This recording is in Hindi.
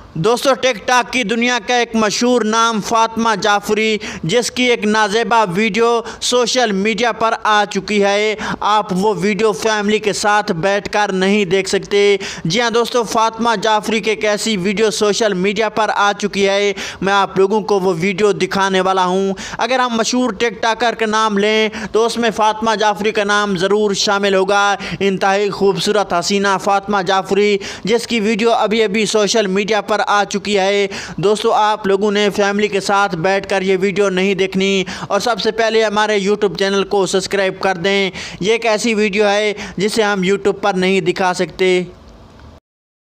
दोस्तों टिकटॉक की दुनिया का एक मशहूर नाम फातिमा जाफरी, जिसकी एक नाजेबा वीडियो सोशल मीडिया पर आ चुकी है। आप वो वीडियो फैमिली के साथ बैठकर नहीं देख सकते। जी हाँ दोस्तों, फातिमा जाफरी की एक ऐसी वीडियो सोशल मीडिया पर आ चुकी है। मैं आप लोगों को वो वीडियो दिखाने वाला हूँ। अगर हम मशहूर टिकटॉकर का नाम लें तो उसमें फातिमा जाफरी का नाम ज़रूर शामिल होगा। इंतहाई खूबसूरत हसीना फातिमा जाफरी, जिसकी वीडियो अभी अभी सोशल मीडिया पर आ चुकी है। दोस्तों आप लोगों ने फैमिली के साथ बैठकर ये वीडियो नहीं देखनी, और सबसे पहले हमारे यूट्यूब चैनल को सब्सक्राइब कर दें। ये एक ऐसी वीडियो है जिसे हम यूट्यूब पर नहीं दिखा सकते।